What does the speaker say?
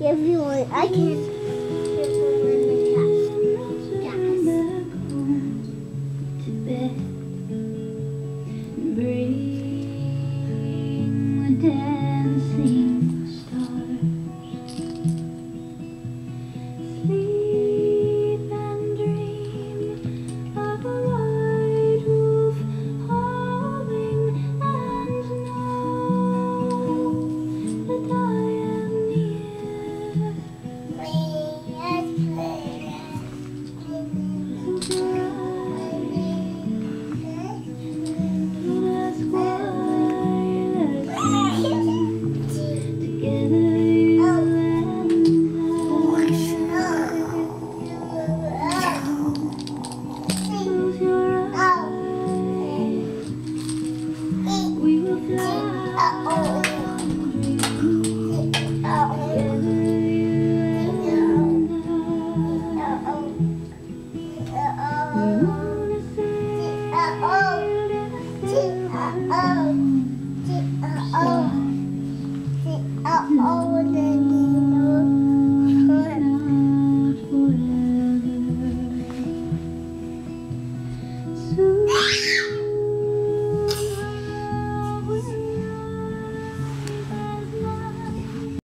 If you want, I can. Dancing stars, sleep and dream of a white wolf howling, and know that I am near. Don't ask why. We will fly.